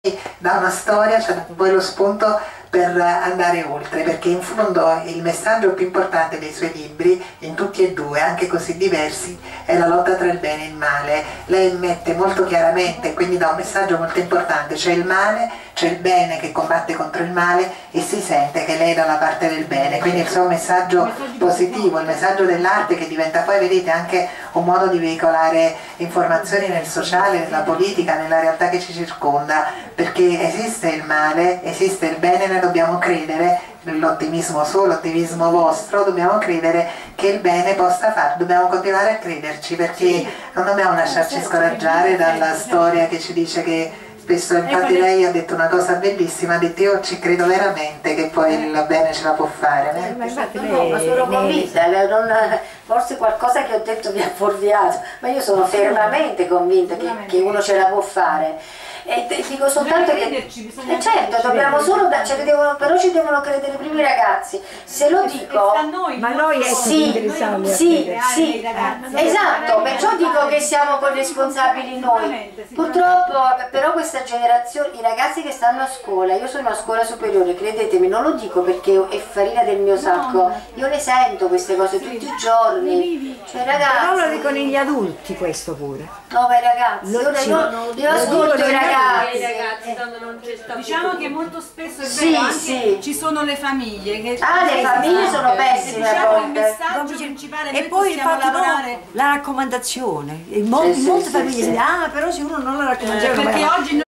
da una storia c'è poi lo spunto per andare oltre, perché in fondo il messaggio più importante dei suoi libri, in tutti e due, anche così diversi, è la lotta tra il bene e il male. Lei mette molto chiaramente, quindi dà un messaggio molto importante: c'è il male, c'è il bene che combatte contro il male e si sente che lei è dalla parte del bene, quindi il suo messaggio positivo, il messaggio dell'arte, che diventa poi, vedete, anche un modo di veicolare informazioni nel sociale, nella politica, nella realtà che ci circonda, perché esiste il male, esiste il bene, noi dobbiamo credere, l'ottimismo suo, l'ottimismo vostro, dobbiamo credere che il bene possa fare, dobbiamo continuare a crederci, perché non dobbiamo lasciarci scoraggiare dalla storia che ci dice che spesso, infatti lei ha detto una cosa bellissima, ha detto: io ci credo veramente che poi il bene ce la può fare. Ma sono convinta, forse qualcosa che ho detto mi ha fuorviato, ma io sono fermamente convinta che uno ce la può fare. E dico soltanto che certo, dobbiamo solo però ci devono credere prima i ragazzi. Se lo dico, ma noi sì, esatto, perciò dico che siamo corresponsabili noi. Purtroppo però questa generazione, i ragazzi che stanno a scuola, io sono a scuola superiore, credetemi, non lo dico perché è farina del mio sacco, io le sento queste cose tutti i giorni, cioè ragazzi. Però lo dicono gli adulti questo pure. No, ma i ragazzi, io ascolto i ragazzi. Diciamo che molto spesso è vero, anche ci sono le famiglie che le famiglie sono pessime, diciamo il messaggio principale, e poi il fatto la raccomandazione, in molte famiglie però se uno non la raccomandazione perché oggi